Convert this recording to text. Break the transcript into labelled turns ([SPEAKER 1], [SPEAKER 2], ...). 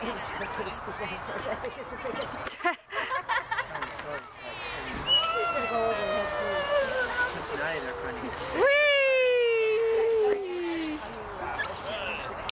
[SPEAKER 1] just go to the speed limit. I think it's a big
[SPEAKER 2] I'm sorry.
[SPEAKER 1] He's gonna go over and help you.
[SPEAKER 2] Cincinnati, they're trying to get